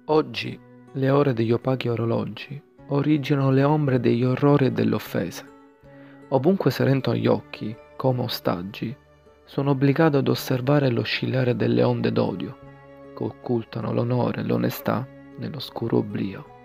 Oggi le ore degli opachi orologi originano le ombre degli orrori e delle offese. Ovunque serentano gli occhi, come ostaggi, sono obbligato ad osservare l'oscillare delle onde d'odio, che occultano l'onore e l'onestà nell'oscuro oblio.